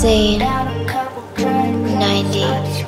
Saying 98.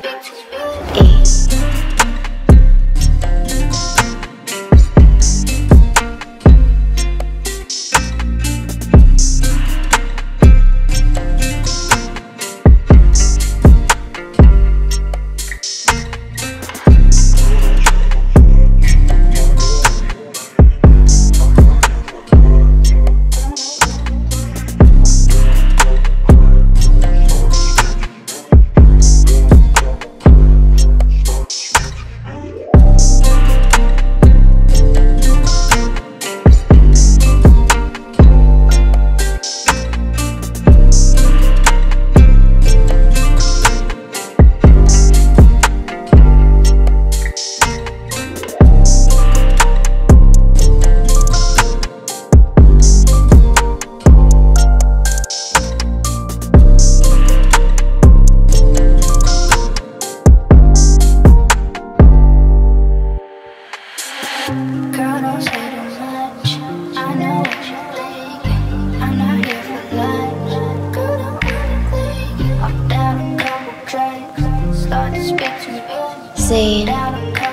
Girl, don't say too much. I know what you're thinking. I'm not here for lunch. Girl, don't overthink. I'm down a couple drinks. Start to speak to me. Saying Down a couple